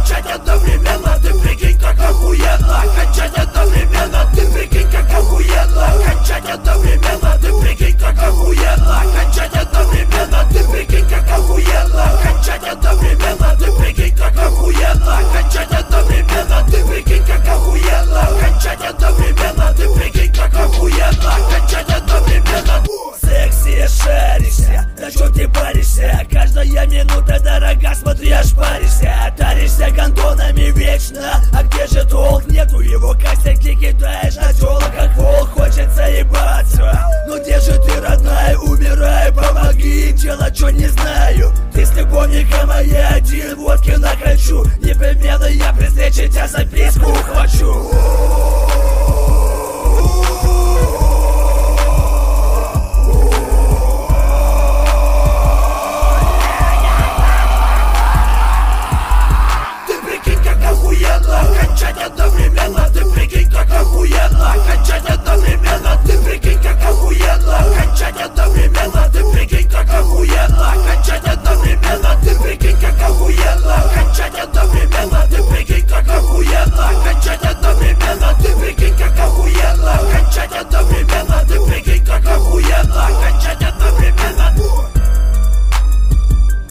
кончать одновременно. Ты прикинь, как охуенно. Кончать одновременно. Ты прикинь, как охуенно. Кончать одновременно. Ты прикинь, как охуенно. Кончать одновременно. Ты прикинь, как охуенно. Кончать одновременно. Ты прикинь, как охуенно. Кончать одновременно. Ты прикинь, как охуенно. Кончать одновременно. Ты прикинь, как охуенно. Кончать одновременно. Секси шаришься, на чем ты паришься? Каждая минута дорога, смотри, аж паришься. Таришься гондонами вечно, а где же толк? Нету его, косяки кидаешь на тёлок, как волк, хочется ебаться. Ну где же ты, родная, умирай, помоги, делать что не знаю. Ты с любовником, а я один, водки накачу. Непременно я при встрече тебя за письку ухвачу. Кончать одновременно, ты прикинь, как охуенно. Кончать одновременно, ты прикинь, как охуенно. Кончать одновременно, ты прикинь, как охуенно. Кончать одновременно, ты прикинь, как охуенно.